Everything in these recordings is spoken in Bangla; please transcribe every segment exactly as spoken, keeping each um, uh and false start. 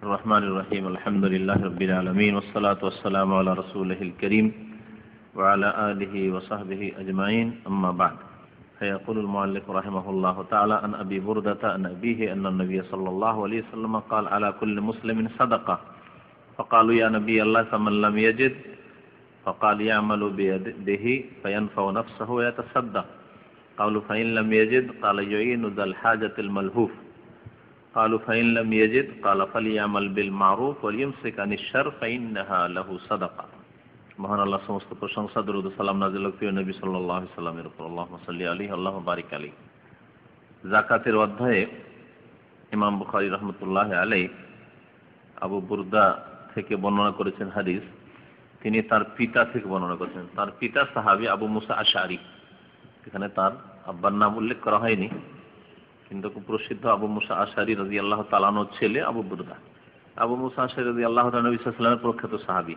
الرحمن الرحيم الحمد لله رب العالمين والصلاة والسلام على رسوله الكريم وعلى آله وصحبه أجمعين أما بعد فيقول المؤلف رحمه الله تعالى عن أبي بردة عن أبيه أن النبي صلى الله عليه وسلم قال على كل مسلم صدقة فقالوا يا نبي الله فمن لم يجد فقال يعمل بيده فينفع نفسه ويتصدق قالوا فإن لم يجد قال يعين ذا الحاجة الملهوف قالوا فإن لم يجد قال فليعمل بالمعروف وليمسك عن الشر فإنها له صدقة। মহান আল্লাহ সমস্ত প্রশংসা দরুদ ও সালাম নাযিল হোক প্রিয় নবী সাল্লাল্লাহু আলাইহি সাল্লামের উপর, আল্লাহুম্মা সাল্লি আলাইহি আল্লাহুম্মা বারিক আলাইহি। যাকাতের অধ্যায়ে ইমাম বুখারী রাহমাতুল্লাহি আলাইহি আবু বুরদা থেকে বর্ণনা করেছেন হাদিস। তিনি তার পিতা থেকে বর্ণনা করেছেন। তার পিতা সাহাবী আবু মুসা আশআরী। এখানে তার আব্বার নাম উল্লেখ করা হয়নি, কিন্তু খুব প্রসিদ্ধ আবু মুসা আশআরী রাদিয়াল্লাহু তাআলা আনহুর ছেলে আবু বুরদা। আবু মুসা আশআরী রাদিয়াল্লাহু তাআলা নবী সাল্লাল্লাহু আলাইহি ওয়াসাল্লামের প্রখ্যাত সাহাবী,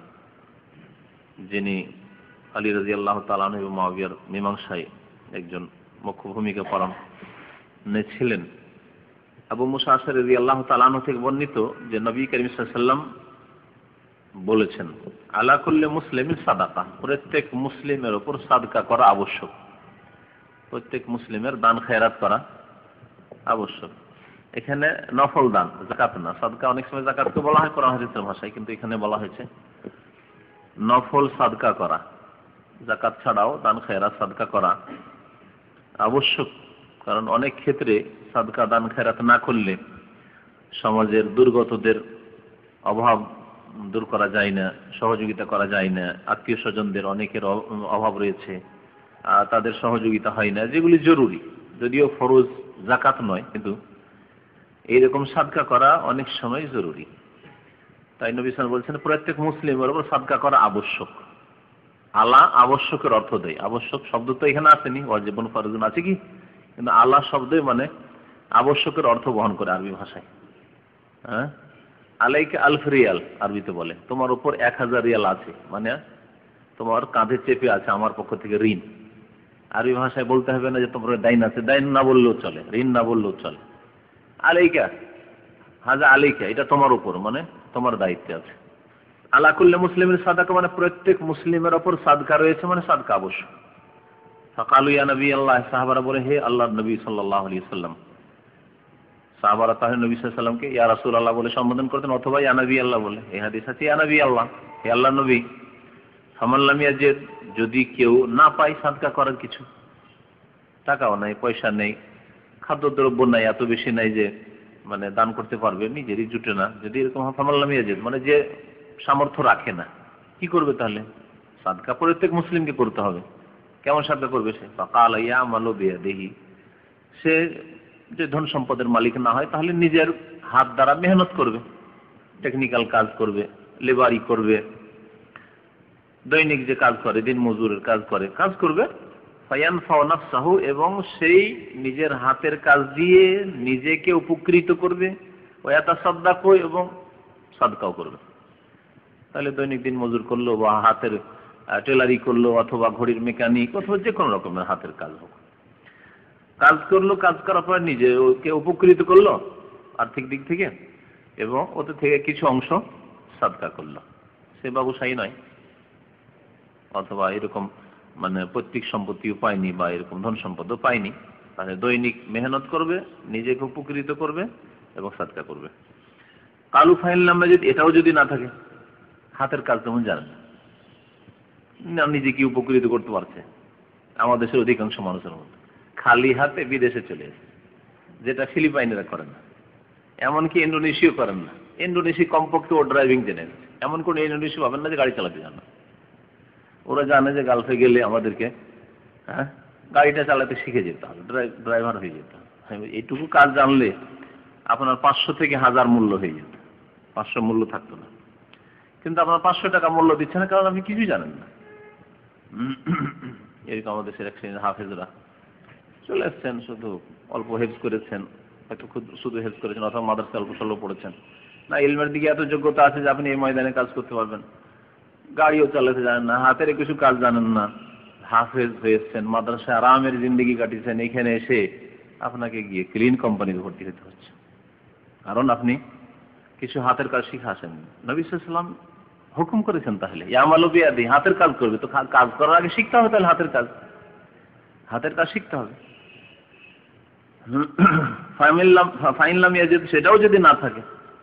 যিনি আলী রাদিয়াল্লাহু তাআলা আনহু এবং মুআবিয়ার মীমাংসায় একজন মুখ্য ভূমিকা পালন ছিলেন। আবু মুসা আশআরী রাদিয়াল্লাহু তাআলা আনহু থেকে বর্ণিত যে নবী করিম সাল্লাল্লাহু আলাইহি ওয়াসাল্লাম বলেছেন, আলা কুল্লি মুসলিমিন সাদাকা, প্রত্যেক মুসলিমের উপর সাদকা করা আবশ্যক। প্রত্যেক মুসলিমের দান খেরাত করা আবশ্যক। এখানে নফল দান, যাকাত না। সাদকা অনেক সময় যাকাতকে বলা হয় কোরআন হাদিসের ভাষায়, কিন্তু এখানে বলা হয়েছে নফল সাদকা করা। যাকাত ছাড়াও দান খেরাত সাদকা করা আবশ্যক, কারণ অনেক ক্ষেত্রে সাদকা দান খেরাত না করলে সমাজের দুর্গতদের অভাব দূর করা যায় না, সহযোগিতা করা যায় না। আত্মীয় স্বজনদের অনেকের অভাব রয়েছে, তাদের সহযোগিতা হয় না, যেগুলি জরুরি, যদিও ফরজ যাকাত নয়, কিন্তু এইরকম সাদকা করা অনেক সময় জরুরি। তাই নবী সাল্লাল্লাহু আলাইহি ওয়াসাল্লাম বলছেন প্রত্যেক মুসলিমের উপর সাদকা করা আবশ্যক। আলা আবশ্যকের অর্থ দেয়। আবশ্যক শব্দ তো এখানে আসেনি, ওয়াজিবুন ফরজুন আছে কি, কিন্তু আলা শব্দই মানে আবশ্যকের অর্থ বহন করে আরবি ভাষায়। হ্যাঁ, আলাইকা আলফ রিয়াল আরবিতে বলে, তোমার উপর এক হাজার রিয়াল আছে, মানে তোমার কাঁধে চেপে আছে আমার পক্ষ থেকে ঋণ। আরবি ভাষায় বলতে হবে না যে তোমার দাইন আছে, দাইন না বললেও চলে, ঋণ না বললেও চলে। আলাইকা হাজা আলাইকা, এটা তোমার উপর, মানে তোমার দায়িত্বে আছে। আলা কুল্লি মুসলিমের সাদাকা মানে প্রত্যেক মুসলিমের উপর সাদকা রয়েছে, মানে সাদকা আবশ্যক। ফাকালু ইয়া নবী আল্লাহ, সাহাবারা বলে হে আল্লাহর নবী সাল্লাল্লাহু আলাইহি ওয়াসাল্লাম। সাহাবারা তাহলে নবী সাল্লাল্লাহু আলাইহি ওয়াসাল্লামকে ইয়া রাসূলুল্লাহ বলে সম্বোধন করতেন, অথবা ইয়া নবী আল্লাহ বলে। এই হাদিস আছে ইয়া নবী আল্লাহ, হে আল্লাহর নবী। ফামান লাম ইয়াজিদ, যদি কেউ না পায় সাদকা করার কিছু, টাকাও নাই, পয়সা নেই, খাদ্যদ্রব্য নাই, এত বেশি নাই যে মানে দান করতে পারবে, নিজেরই জুটে না, যদি এরকম ফামান লাম ইয়াজিদ মানে যে সামর্থ্য রাখে না, কি করবে তাহলে? সাদকা প্রত্যেক মুসলিমকে করতে হবে। কেমন সাদকা করবে সে? ফাকাল ইয়ামালু বিয়াদিহি, সে যে ধন সম্পদের মালিক না হয়, তাহলে নিজের হাত দ্বারা মেহনত করবে, টেকনিক্যাল কাজ করবে, লেবারি করবে, দৈনিক যে কাজ করে, দিন মজুরের কাজ করে, কাজ করবে। ফায়ানফাউ নাফসাহু, এবং সেই নিজের হাতের কাজ দিয়ে নিজেকে উপকৃত করবে। ওয়াতাসাদদাকু, এবং সাদকাও করবে। তাহলে দৈনিক দিন মজুর করলো, বা হাতের টেলারি করলো, অথবা ঘড়ির মেকানিক, অথবা যে কোনো রকমের হাতের কাজ হোক, কাজ করলো, কাজ করার পর নিজেকে উপকৃত করলো আর্থিক দিক থেকে, এবং ওতে থেকে কিছু অংশ সাদকা করলো। সে বাবুশাহী নয়, অথবা এরকম মানে পৈতৃক সম্পত্তিও পায়নি, বা এরকম ধন সম্পদও পায়নি, তাহলে দৈনিক মেহনত করবে, নিজেকে উপকৃত করবে এবং সাদকা করবে। কালু ফাইল নাম্বার যদি এটাও যদি না থাকে, হাতের কাজ তেমন জানেন না, নিজেকে উপকৃত করতে পারছে, আমাদের দেশের অধিকাংশ মানুষের মধ্যে খালি হাতে বিদেশে চলে এসেছে, যেটা ফিলিপাইনেরা করেন না, এমনকি ইন্দোনেশিয়াও করেন না। ইন্দোনেশিয়া কমপক্ষে ও ড্রাইভিং জেনে গেছে, এমন কোন ইন্দোনেশিয়া পাবেন না যে গাড়ি চালাতে জানে না। ওরা জানে যে গালফে গেলে আমাদেরকে হ্যাঁ গাড়িটা চালাতে শিখে যেতে হবে, ড্রাইভার হয়ে যেতে হবে। এইটুকু কাজ জানলে আপনার পাঁচশো থেকে হাজার মূল্য হয়ে যেত, পাঁচশো মূল্য থাকতো না। কিন্তু আপনার পাঁচশো টাকা মূল্য দিচ্ছে না, কারণ আপনি কিছুই জানেন না। এরকম আমাদের দেশের এক শ্রেণীর হাফেজরা চলে এসছেন, শুধু অল্প হেফজ করেছেন, হয়তো শুধু হেফজ করেছেন, অথবা মাদ্রাসা অল্প স্বল্প পড়েছেন না, ইলমের দিকে এত যোগ্যতা আছে যে আপনি এই ময়দানে কাজ করতে পারবেন। গাড়িও চালাতে জানেন না, হাতের কিছু কাজ জানেন না, হাফেজ হয়েছেন, মাদ্রাসায় আরামের জিন্দগি কাটিয়েছেন, এখানে এসে আপনাকে গিয়ে ক্লিন কোম্পানিতে ভর্তি হতে হচ্ছে, কারণ আপনি কিছু হাতের কাজ শিখাছেন, নবী সাল্লাল্লাহু আলাইহি ওয়াসাল্লাম হুকুম করেছেন তাহলে ইয়ামালু বিয়াদি, হাতের কাজ করবে। তো কাজ করার আগে শিখতে হবে, তাহলে হাতের কাজ হাতের কাজ শিখতে হবে। ফাইনলাম ইয়াজিদ, সেটাও যদি না থাকে,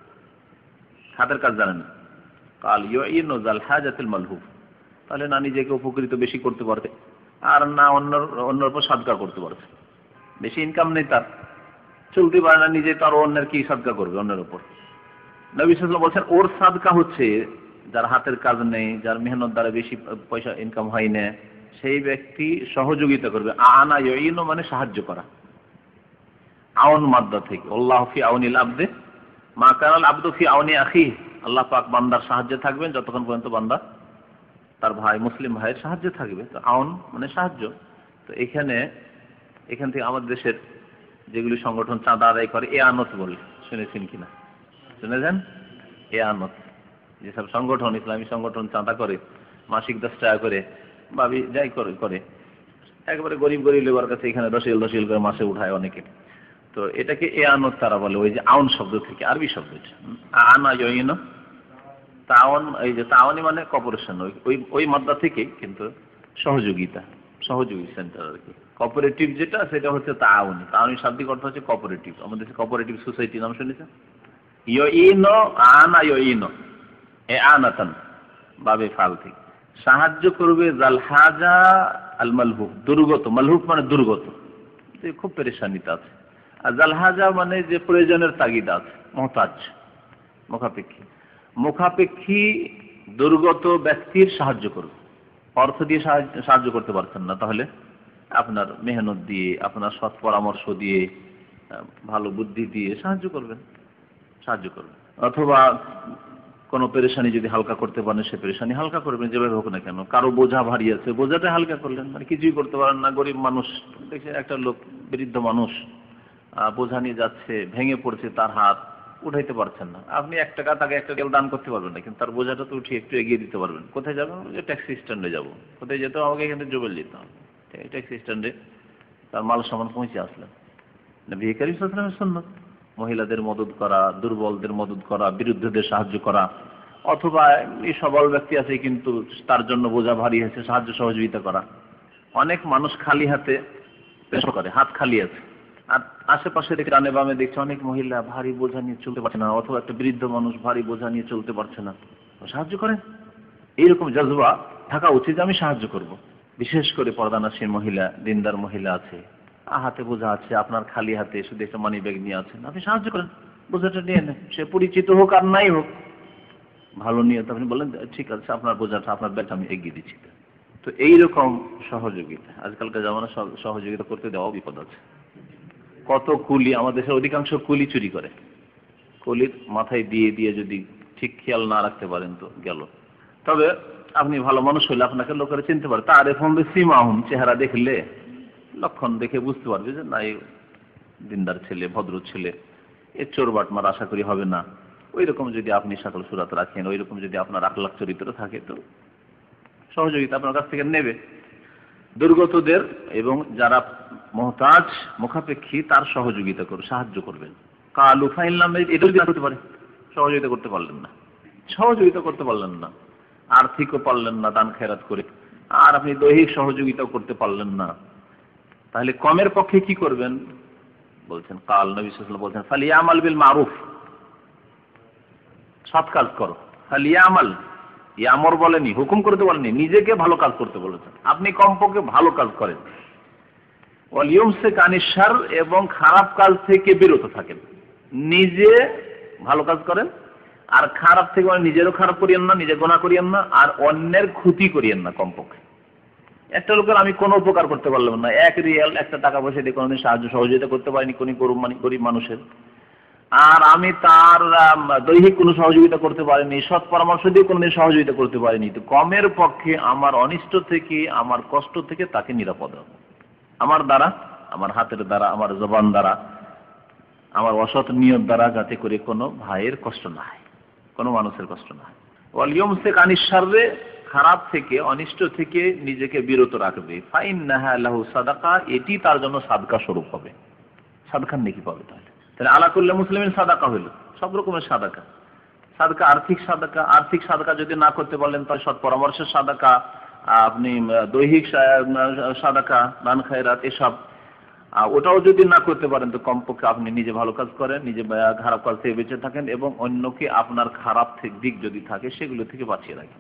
হাতের কাজ জানেন, কাল ইউইনু যাল হাজাতুল মালহুফ, তাহলে না নিজেকে উপকৃত বেশি করতে পারবে, আর না অন্য অন্যের উপর সাদকা করতে পারবে। বেশি ইনকাম নেই তার, চলতে পারে না নিজে, তার অন্যের কি সাদকা করবে অন্যের উপর। নবী সাল্লাল্লাহু আলাইহি ওয়াসাল্লাম বলছেন ওর সাদকা হচ্ছে যার হাতের কাজ নেই, যার মেহনত দ্বারা বেশি পয়সা ইনকাম হয় না, সেই ব্যক্তি সহযোগিতা করবে। আনা ইউইনু মানে সাহায্য করা, আউন মাদ্দা থেকে, আল্লাহু ফি আউনিল আবদে মা কানাল আবদু ফি আউনি আখি, আল্লাহ পাক বান্দার সাহায্যে থাকবেন যতক্ষণ পর্যন্ত বান্দা তার ভাই মুসলিম ভাইয়ের সাহায্যে থাকবে। তো আউন মানে সাহায্য। তো এখানে এখান থেকে আমাদের দেশের যেগুলি সংগঠন চাঁদা আদায় করে, এ আনত বলে, শুনেছেন কিনা? শুনেছেন? এ আনত, যেসব সংগঠন, ইসলামী সংগঠন চাঁদা করে মাসিক দশ টাকা করে, ভাবি যাই করে করে একেবারে গরিব গরিব লেবার কাছে এখানে রসিল রসিল করে মাসে উঠায় অনেকে। তো এটাকে এ আনত তারা বলে, ওই যে আউন শব্দ থেকে, আরবি শব্দ এটা। আনা ইউইন তাওন, এই যে তাওয়ানি মানে কর্পোরেশন, ওই ওই মাদ্দা থেকে, কিন্তু সহযোগিতা, সহযোগী সেন্টার আর কি। কোঅপারেটিভ যেটা, সেটা হচ্ছে তাওয়ানি। তাওয়ানি শাব্দিক অর্থ হচ্ছে কোঅপারেটিভ। আমাদের কোঅপারেটিভ সোসাইটি নাম শুনেছেন? ইউইন আনা ইউইন এ আনাতান বাবে ফাল থেকে সাহায্য করবে জাল হাজা আল মালহুফ, দুর্গত। মালহুফ মানে দুর্গত, খুব পেরেশানিতে আছে। আর জাল হাজা মানে যে প্রয়োজনের তাগিদা আছে, মুহতাজ, মুখাপেক্ষী। মুখাপেক্ষী দুর্গত ব্যক্তির সাহায্য করবে। অর্থ দিয়ে সাহায্য করতে পারছেন না, তাহলে আপনার মেহনত দিয়ে, আপনার সৎ পরামর্শ দিয়ে, ভালো বুদ্ধি দিয়ে সাহায্য করবেন, সাহায্য করবেন। অথবা কোনো পেরেশানি যদি হালকা করতে পারেন, সে পেরেশানি হালকা করবেন, যেভাবে হোক না কেন। কারো বোঝা ভারী আছে, বোঝাটা হালকা করলেন, মানে কিছুই করতে পারেন না, গরিব মানুষ, দেখছেন একটা লোক, বৃদ্ধ মানুষ বোঝা নিয়ে যাচ্ছে, ভেঙে পড়ছে, তার হাত উঠাইতে পারছেন না, আপনি এক টাকা তাকে একটা তেল দান করতে পারবেন না, কিন্তু তার বোঝাটা তো উঠিয়ে একটু এগিয়ে দিতে পারবেন। কোথায় যাবেন? ট্যাক্সি স্ট্যান্ডে যাবো। কোথায় যেতে হবে? আমাকে এখানে জবেল যেতে হবে, ট্যাক্সি স্ট্যান্ডে তার মাল সামান পৌঁছে আসলেন। নবী কারীম সাল্লাল্লাহু আলাইহি ওয়াসাল্লামের সুন্নাত মহিলাদের মদদ করা, দুর্বলদের মদদ করা, বিরুদ্ধদের সাহায্য করা। অথবা এই সবল ব্যক্তি আছে কিন্তু তার জন্য বোঝা ভারী হয়েছে, সাহায্য সহযোগিতা করা। অনেক মানুষ খালি হাতে পেশ করে, হাত খালি আছে, আর আশেপাশে দেখে ডানে বামে দেখছে অনেক মহিলা ভারী বোঝা নিয়ে চলতে পারছে না, অথবা একটা বৃদ্ধ মানুষ ভারী বোঝা নিয়ে চলতে পারছে না, সাহায্য করেন। এইরকম জজবা থাকা উচিত, আমি সাহায্য করব। বিশেষ করে পর্দানাসীন মহিলা, দিনদার মহিলা আছে, হাতে বোঝা আছে, আপনার খালি হাতে শুধু একটা মানি ব্যাগ নিয়ে আছেন, আপনি সাহায্য করেন, বোঝাটা নিয়ে নেন। সে পরিচিত হোক আর নাই হোক, ভালো নিয়ত আপনি বলেন ঠিক আছে, আপনার বোঝাটা, আপনার ব্যাগটা আমি এগিয়ে দিচ্ছি। তো এইরকম সহযোগিতা, আজকালকার জামানা সহযোগিতা করতে দেওয়া বিপদ আছে। কত কুলি, আমাদের দেশের অধিকাংশ কুলি চুরি করে, কুলির মাথায় দিয়ে দিয়ে যদি ঠিক খেয়াল না রাখতে পারেন তো গেল। তবে আপনি ভালো মানুষ হলে আপনাকে লোকেরা চিনতে পারে, তার এখন সীমাহুম, চেহারা দেখলে, লক্ষণ দেখে বুঝতে পারবে যে না, এই দিনদার ছেলে, ভদ্র ছেলে, এর চোর বাটমার আশা করি হবে না। ওই রকম যদি আপনি সকল সুরাত রাখেন, ওই রকম যদি আপনার আখলাক চরিত্র থাকে, তো সহযোগিতা আপনার কাছ থেকে নেবে। দুর্গতদের এবং যারা মুহতাজ, মুখাপেক্ষী, তার সহযোগিতা করবে, সাহায্য করবেন। কালু ফাইনলাম, এটা যদি করতে পারে, সহযোগিতা করতে পারলেন না, সহযোগিতা করতে পারলেন না, আর্থিকও পারলেন না দান খেরাত করে, আর আপনি দৈহিক সহযোগিতাও করতে পারলেন না, তাহলে কমের পক্ষে কি করবেন? বলছেন কাল নবী সাল্লাল্লাহু আলাইহি ওয়াসাল্লাম বলছেন ফালিয়ামাল বিল মারুফ, সৎ কাজ করো। ফালিয়ামাল, ইয়ামর বলেনি, হুকুম করতে বলেনি, নিজেকে ভালো কাজ করতে বলেছেন। আপনি কমপক্ষে ভালো কাজ করেন। ওয়াল ইউমসিক আনিশ শার, এবং খারাপ কাজ থেকে বিরত থাকেন। নিজে ভালো কাজ করেন, আর খারাপ থেকে মানে নিজেরও খারাপ করিয়েন না, নিজে গুনাহ করিয়েন না, আর অন্যের ক্ষতি করিয়েন না। কমপক্ষে একটা লোকের আমি কোনো উপকার করতে পারলাম না, এক রিয়াল, একটা টাকা পয়সা দিয়ে কোনোদিন সাহায্য সহযোগিতা করতে পারিনি কোন গরিব মানুষের, আর আমি তার দৈহিক কোনো সহযোগিতা করতে পারিনি, সৎ পরামর্শ দিয়ে কোনোদিন সহযোগিতা করতে পারিনি, তো কমের পক্ষে আমার অনিষ্ট থেকে, আমার কষ্ট থেকে তাকে নিরাপদ হবে। আমার দ্বারা, আমার হাতের দ্বারা, আমার জবান দ্বারা, আমার অসৎ নিয়ত দ্বারা, যাতে করে কোনো ভাইয়ের কষ্ট না হয়, কোনো মানুষের কষ্ট না হয়। ওয়াল ইউমসিক আনিশ শাররে, খারাপ থেকে, অনিষ্ট থেকে নিজেকে বিরত রাখবে। ফাইন্নাহা লাহু সাদাকা, এটি তার জন্য সাদকা স্বরূপ হবে, সাদকার নেকি পাবে। তাহলে তাহলে আলা কুল্লি মুসলিমিন সাদাকা হইল, সব রকমের সাদাকা। সাদকা আর্থিক সাদকা, আর্থিক সাদকা যদি না করতে পারলেন তাহলে সৎ পরামর্শের সাদকা, আপনি দৈহিক সাদকা, দান খায়রাত এসব, ওটাও যদি না করতে পারেন তো কমপক্ষে আপনি নিজে ভালো কাজ করেন, নিজে খারাপ কাজ থেকে বেঁচে থাকেন এবং অন্যকে আপনার খারাপ দিক যদি থাকে সেগুলো থেকে বাঁচিয়ে রাখেন।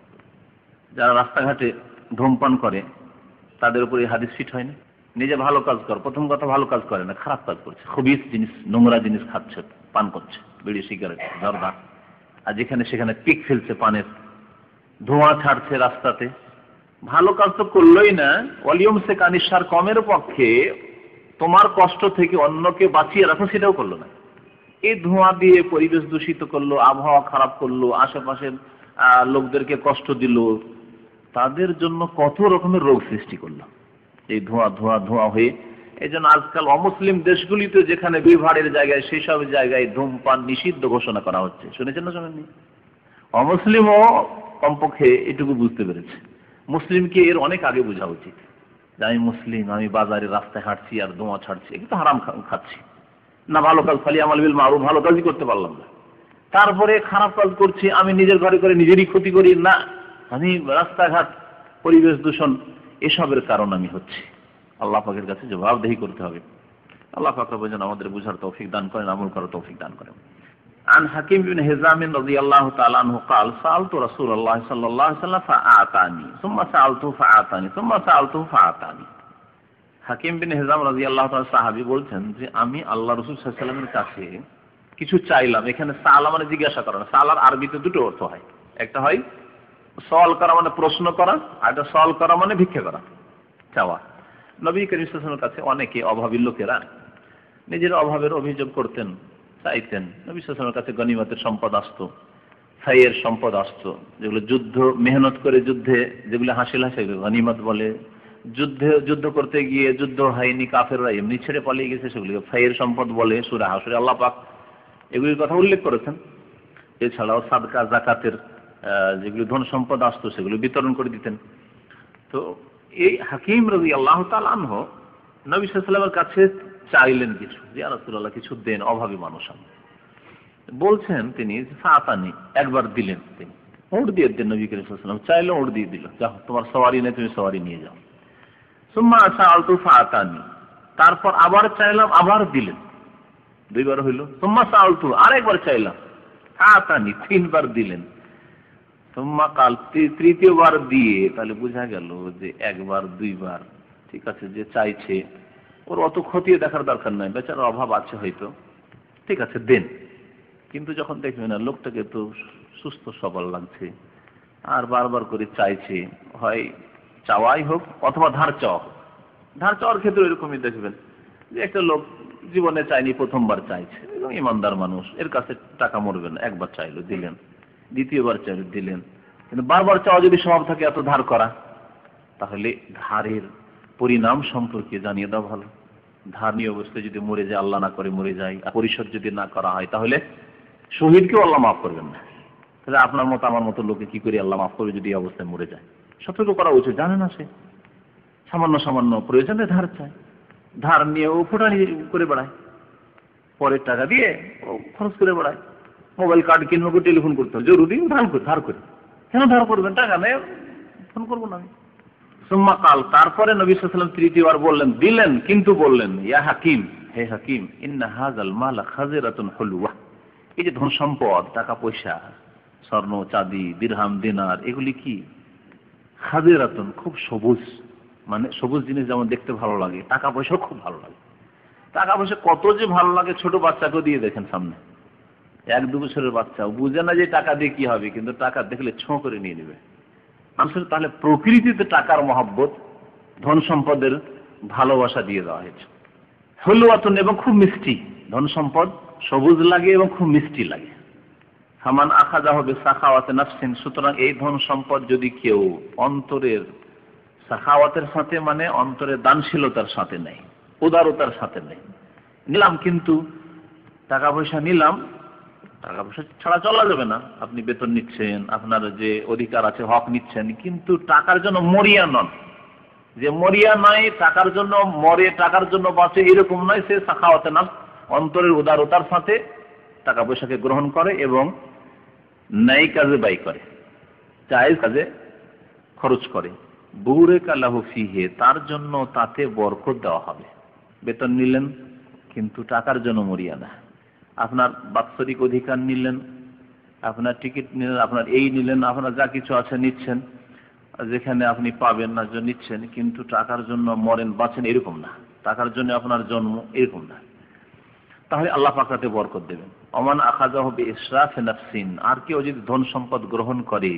যারা রাস্তাঘাটে ধূমপান করে তাদের উপর এই হাদিস ফিট হয় না। নিজে ভালো কাজ কর, প্রথম কথা ভালো কাজ করে না, খারাপ কাজ করছে, খবিস জিনিস, নোংরা জিনিস খাচ্ছে, পান করছে, বিড়ি সিগারেট জর্দা, আর যেখানে সেখানে পিক ফেলছে, পানের ধোঁয়া ছাড়ছে রাস্তাতে। ভালো কাজ তো করলোই না, ওয়ালিয়ম সে কানিসার কমের পক্ষে তোমার কষ্ট থেকে অন্যকে বাঁচিয়ে রাখো সেটাও করলো না। এই ধোঁয়া দিয়ে পরিবেশ দূষিত করলো, আবহাওয়া খারাপ করলো, আশেপাশের লোকদেরকে কষ্ট দিল, তাদের জন্য কত রকমের রোগ সৃষ্টি করলো এই ধোঁয়া ধোঁয়া ধোঁয়া হয়ে। এই জন্য আজকাল অমুসলিম দেশগুলিতে যেখানে ভিড়ভাড়ের জায়গায় সেই সব জায়গায় ধূমপান নিষিদ্ধ ঘোষণা করা হচ্ছে। শুনেছেন না শোনেননি? অমুসলিমও কমপক্ষে এটুকু বুঝতে পেরেছে। মুসলিমকে এর অনেক আগে বোঝা উচিত যে আমি মুসলিম, আমি বাজারে রাস্তায় হাঁটছি আর ধোঁয়া ছাড়ছি, এগুলো তো হারাম খাচ্ছি না, ভালো কাজ খালি আমাল বিল মারুফ, ভালো কাজই করতে পারলাম না, তারপরে খারাপ কাজ করছি, আমি নিজের ঘরে করে নিজেরই ক্ষতি করি না, আমি রাস্তাঘাট পরিবেশ দূষণ এসবের কারণ আমি হচ্ছি। আল্লাহ পাকের কাছে জবাবদেহি করতে হবে। আল্লাহ পাক রব্বুল আলামিন আমাদের বুঝার তৌফিক দান করেন, আমল করার তৌফিক দান করেন। عن حكيم بن هزام رضي الله تعالى عنه قال سألت رسول الله صلى الله عليه وسلم فأعطاني ثم سألته فأعطاني ثم سألته فأعطاني। হাকিম বিন হিজাম রাদিয়াল্লাহু তাআলা সাহাবী বলছেন যে আমি আল্লাহ রাসূল সাল্লাল্লাহু আলাইহি ওয়াসাল্লামের কাছে কিছু চাইলাম। এখানে সালা মানে জিজ্ঞাসা করা, সালার আরবিতে দুটো অর্থ হয়, একটা হয় সওয়াল করা মানে প্রশ্ন করা, আর একটা সওয়াল করা মানে ভিক্ষা করা, চাওয়া। নবী করিম সাল্লাল্লাহু আলাইহি ওয়াসাল্লামের কাছে অনেকে অভাবী লোকেরা নিজের অভাবের অভিযোগ করতেন, চাইতেন। নবী সাল্লাল্লাহু আলাইহি ওয়াসাল্লামের কাছে গনিমতের সম্পদ আসতো, ফাইয়ের সম্পদ আসতো, যেগুলো যুদ্ধ মেহনত করে যুদ্ধে যেগুলো হাসিল হয় সেগুলো গনিমত বলে। যুদ্ধে যুদ্ধ করতে গিয়ে যুদ্ধ হয়নি, কাফেররা এমনি ছেড়ে পালিয়ে গেছে, সেগুলিকে ফাইয়ের সম্পদ বলে। সূরা হাশরে আল্লাহ পাক এগুলির কথা উল্লেখ করেছেন। এছাড়াও সাদকা যাকাতের যেগুলি ধন সম্পদ আসতো সেগুলো বিতরণ করে দিতেন। তো এই হাকিম রাদিয়াল্লাহু তাআলা আনহু নবী সাল্লাল্লাহু আলাইহি ওয়াসাল্লামের কাছে চাইলেন কিছু, যে ইয়া রাসূলুল্লাহ কিছু দেন, অভাবী মানুষ আমি। বলছেন তিনি ফাতানি, একবার দিলেন তিনি, উট দিয়ে দেন। নবী করিম সাল্লাল্লাহু আলাইহি ওয়াসাল্লাম চাইলেন, উট দিয়ে দিল, যাও তোমার সওয়ারি নেই, তুমি সওয়ারি নিয়ে যাও। সুম্মা সাআলতু ফাতানি, তারপর আবার চাইলাম, আবার দিলেন, দুইবার হইল। সুম্মা সাআলতু, আরেকবার চাইলাম, ফাতানি, তিনবার দিলেন। সুম্মা কাল, তৃতীয়বার দিয়ে তাহলে বোঝা গেল যে একবার দুইবার ঠিক আছে, যে চাইছে ওর অত খতিয়ে দেখার দরকার নাই, বেচারার অভাব আছে হয়তো, ঠিক আছে দেন। কিন্তু যখন দেখবে না লোকটাকে তো সুস্থ সবল লাগছে আর বারবার করে চাইছে, হয় চাওয়াই হোক অথবা ধার চাওয়া হোক। ধার চাওয়ার ক্ষেত্রে এরকমই দেখবেন যে একটা লোক জীবনে চায়নি, প্রথমবার চাইছে, এবং ইমানদার মানুষ, এর কাছে টাকা মরবে না, একবার চাইলো দিলেন, দ্বিতীয়বার চাইলো দিলেন। কিন্তু বারবার চাওয়া যদি স্বভাব থাকে এত ধার করা, তাহলে ধারের পরিণাম সম্পর্কে জানিয়ে দেওয়া ভালো। ধার নিয়ে অবস্থায় যদি মরে যায়, আল্লাহ না করে মরে যায়, পরিশোধ যদি না করা হয়, তাহলে শহীদকেও আল্লাহ মাফ করবেন না। তাহলে আপনার মতো আমার মতো লোকে কি করে আল্লাহ মাফ করবে যদি এই অবস্থায় মরে যায়? সতর্ক করা উচিত। জানে না সে সামান্য সামান্য প্রয়োজনে ধার চায়, ধার নিয়ে ও ফোটানি করে বেড়ায়, পরের টাকা দিয়ে ও খরচ করে বেড়ায়। মোবাইল কার্ড কিনবো, টেলিফোন করতে হবে জরুরি, ধার করে ধার করে কেন ধার করবেন? টাকা নেই, ফোন করবো না আমি। সুম্মা কাল, তারপরে নবী সাল্লাল্লাহু আলাইহি ওয়াসাল্লাম তৃতীয়বার বললেন, দিলেন, কিন্তু বললেন ইয়া হাকিম, হে হাকিম, ইন্না হাযাল মাল খাযিরাতুন হুলওয়া, এই যে ধন সম্পদ, টাকা পয়সা, স্বর্ণ চাঁদি, দিরহাম দিনার, এগুলি কি খাযিরাতুন, খুব সবুজ, মানে সবুজ জিনিস যেমন দেখতে ভালো লাগে, টাকা পয়সাও খুব ভালো লাগে। টাকা পয়সা কত যে ভালো লাগে, ছোট বাচ্চাকেও দিয়ে দেখেন সামনে, এক দু বছরের বাচ্চা বুঝে না যে টাকা দিয়ে কি হবে, কিন্তু টাকা দেখলে ছোঁ করে নিয়ে নেবে। মানুষের তাহলে প্রকৃতিতে টাকার মহব্বত, ধন সম্পদের ভালোবাসা দিয়ে দেওয়া হয়েছে। হুলওয়াতুন, এবং খুব মিষ্টি, ধন সম্পদ সবুজ লাগে এবং খুব মিষ্টি লাগে। ফামান আখাযাহু বিসাখাওয়াতি নাফসিন, সুতরাং এই ধন সম্পদ যদি কেউ অন্তরের সাখাওয়াতের সাথে, মানে অন্তরের দানশীলতার সাথে নেই, উদারতার সাথে নেই, নিলাম কিন্তু টাকা পয়সা নিলাম, টাকা পয়সা ছাড়া চলা যাবে না, আপনি বেতন নিচ্ছেন, আপনার যে অধিকার আছে হক নিচ্ছেন, কিন্তু টাকার জন্য মরিয়া নন, যে মরিয়া নয়, টাকার জন্য মরে, টাকার জন্য বাঁচে, এরকম নয়, সে সাখাওয়াতে না, অন্তরের উদারতার সাথে টাকা পয়সাকে গ্রহণ করে এবং ন্যায় কাজে ব্যয় করে, জায়েজ কাজে খরচ করে, বুরিকা লাহু ফিহি, তার জন্য তাতে বরকত দেওয়া হবে। বেতন নিলেন কিন্তু টাকার জন্য মরিয়া না, আপনার বাৎসরিক অধিকার নিলেন, আপনার টিকিট নিলেন, আপনার এই নিলেন, আপনার যা কিছু আছে নিচ্ছেন, যেখানে আপনি পাবেন না নিচ্ছেন, কিন্তু টাকার জন্য মরেন বাঁচেন এরকম না, টাকার জন্য আপনার জন্ম এরকম না, তাহলে আল্লাহ পাক তাতে বরকত দেবেন। ওমান আখাযাহু বিইসরাফি নাফসিন, আর কেউ যদি ধন সম্পদ গ্রহণ করে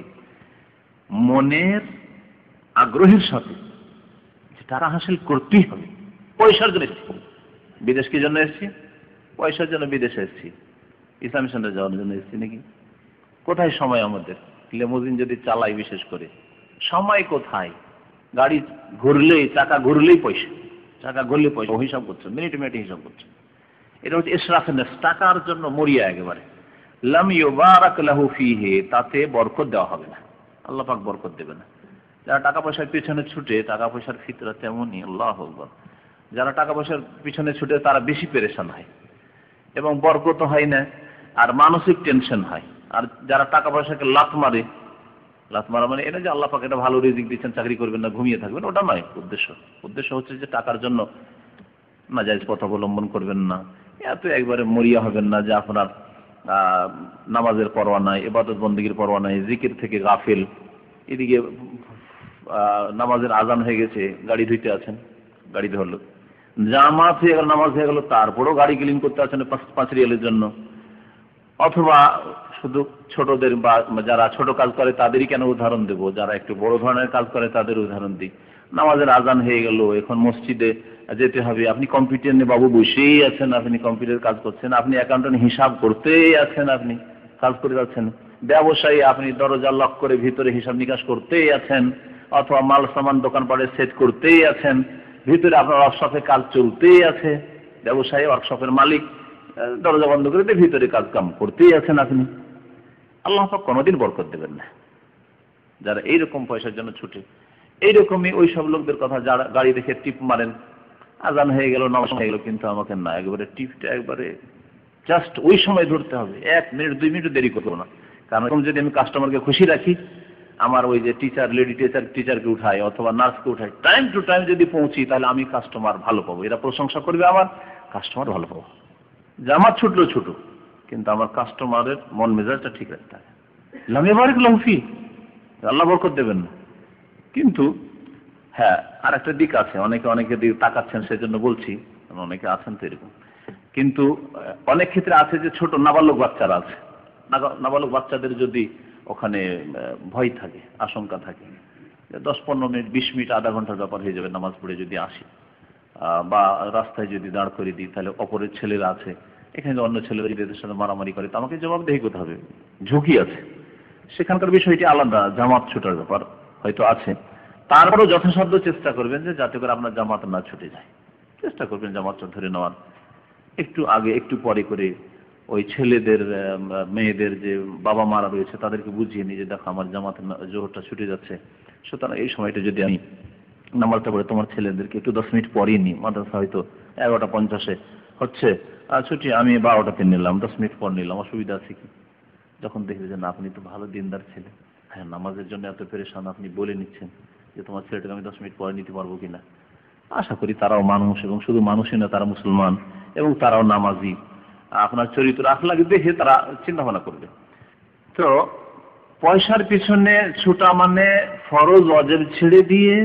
মনের আগ্রহের সাথে, টাকা হাসিল করতেই হবে, পয়সার জন্য এসেছি, বিদেশ কি জন্য এসেছি? পয়সার জন্য বিদেশে এসেছি, ইসলামী সেন্টার যাওয়ার জন্য এসেছি নাকি? কোথায় সময় আমাদের? লিমুজিন যদি চালাই বিশেষ করে, সময় কোথায়? গাড়ি ঘুরলেই, চাকা ঘুরলেই পয়সা, চাকা ঘুরলেই পয়সা, হিসাব করছে, মিনিট মিনিট হিসাব করছে। এটা হচ্ছে ইসরাফ নাফস, টাকার জন্য মরিয়া একেবারে। লাম ইউবারাক লাহু ফিহি, তাতে বরকত দেওয়া হবে না, আল্লাহ পাক বরকত দেবে না। যারা টাকা পয়সার পিছনে ছুটে, টাকা পয়সার ফিতরা তেমনই, আল্লাহু আকবার, যারা টাকা পয়সার পিছনে ছুটে তারা বেশি পেরেশান হয় এবং বরকত হয় না, আর মানসিক টেনশন হয়। আর যারা টাকা পয়সাকে লাত মারে, লাত মারা মানে এটা যে আল্লাহ পাক এটা ভালো রিজিক দিচ্ছেন, চাকরি করবেন না, ঘুমিয়ে থাকবেন, ওটা নয় উদ্দেশ্য। উদ্দেশ্য হচ্ছে যে টাকার জন্য নাজায়েজ পথ অবলম্বন করবেন না, এত একবারে মরিয়া হবেন না যে আপনার নামাজের পরোয়া নাই, ইবাদত বন্দেগীর পরোয়া নাই, জিকির থেকে গাফিল। এদিকে নামাজের আজান হয়ে গেছে, গাড়ি ধুইতে আছেন, গাড়ি ধরলো, জামাত হয়ে গেল, নামাজ হয়ে গেল, তারপরেও গাড়ি ক্লিন করতে আছেন পাঁচ রিয়ালের জন্য। অথবা শুধু ছোটদের বা যারা ছোট কাজ করে তাদেরই কেন উদাহরণ দেব, যারা একটু বড় ধরনের কাজ করে তাদের উদাহরণ দিই। নামাজের আজান হয়ে গেল, এখন মসজিদে যেতে হবে, আপনি কম্পিউটার নিয়ে বাবু বসেই আছেন, আপনি কম্পিউটার কাজ করছেন, আপনি অ্যাকাউন্টেন্ট হিসাব করতেই আছেন, আপনি কাজ করে যাচ্ছেন, ব্যবসায়ী আপনি দরজা লক করে ভিতরে হিসাব নিকাশ করতেই আছেন, অথবা মাল সামান দোকানপাটে সেট করতেই আছেন, ভিতরে আপনার ওয়ার্কশপে কাজ চলতেই আছে, ব্যবসায়ী ওয়ার্কশপের মালিক দরজা বন্ধ করে দিয়ে ভিতরে কাজ কাম করতেই আছেন আপনি। আল্লাহ পাক কোনোদিন বরকত দেবেন না যারা এইরকম পয়সার জন্য ছুটে। এইরকমই ওই সব লোকদের কথা যারা গাড়ি দেখে টিপ মারেন, আজান হয়ে গেল, নামাজ হয়ে গেল, কিন্তু আমাকে না, একবারে টিপটা একবারে জাস্ট ওই সময় ধরতে হবে, এক মিনিট দুই মিনিট দেরি করবো না। কারণ যদি আমি কাস্টমারকে খুশি রাখি, আমার ওই যে টিচার, লেডি টিচার টিচারকে উঠায় অথবা নার্সকে উঠায়, টাইম টু টাইম যদি পৌঁছি, তাহলে আমি কাস্টমার ভালো পাবো, এরা প্রশংসা করবে, আমার কাস্টমার ভালো পাবো। জামাত ছুটলো ছুটো, কিন্তু আমার কাস্টমারের মন মেজাজটা ঠিক রাখতে হবে। লামিয়া বারিক লাহু ফি, আল্লাহ বরকত দেবেন না। কিন্তু হ্যাঁ, আর একটা দিক আছে, অনেকে অনেকে দিকে তাকাচ্ছেন সেজন্য বলছি, অনেকে আছেন তো এরকম, কিন্তু অনেক ক্ষেত্রে আছে যে ছোট নাবালক বাচ্চারা আছে, নাবালক বাচ্চাদের যদি ওখানে ভয় থাকে, আশঙ্কা থাকে, দশ পনেরো মিনিট বিশ মিনিট আধা ঘন্টার ব্যাপার হয়ে যাবে, নামাজ পড়ে যদি আসি বা রাস্তায় যদি দাঁড় করে দিই, তাহলে অপরের ছেলেরা আছে, এখানে অন্য ছেলেরা যদি এদের সাথে মারামারি করে, তো আমাকে জবাবদিহি করতে হবে, ঝুঁকি আছে। সেখানকার বিষয়টি আলাদা, জামাত ছুটার ব্যাপার হয়তো আছে, তারপরেও যথাসাধ্য চেষ্টা করবেন যে যাতে করে আপনার জামাত না ছুটে যায়, চেষ্টা করবেন জামাতটা ধরে নেওয়ার, একটু আগে একটু পরে করে ওই ছেলেদের মেয়েদের যে বাবা মারা রয়েছে তাদেরকে বুঝিয়ে নিয়ে যে দেখো আমার জামাত জোহরটা ছুটে যাচ্ছে, সুতরাং এই সময়টা যদি আমি নামাজটা পড়ে তোমার ছেলেদেরকে একটু দশ মিনিট পরেই নিই, মাদ্রাসা হয়তো এগারোটা পঞ্চাশে হচ্ছে ছুটি, আমি বারোটাতে নিলাম, দশ মিনিট পর নিলাম, অসুবিধা আছে কি? যখন দেখবে যে না আপনি তো ভালো দিনদার ছেলে, হ্যাঁ নামাজের জন্য এত পেরেশান, আপনি বলে নিচ্ছেন যে তোমার ছেলেটাকে আমি দশ মিনিট পরে নিতে পারবো কিনা, আশা করি তারাও মানুষ, এবং শুধু মানুষই না, তারা মুসলমান এবং তারাও নামাজি, আপনার চরিত্র আখলাক দেখে তারা চিন্তা ভাবনা করবে। তো পয়সার পিছনে ছোটা মানে ফরজ ওয়াজিব ছেড়ে দিয়ে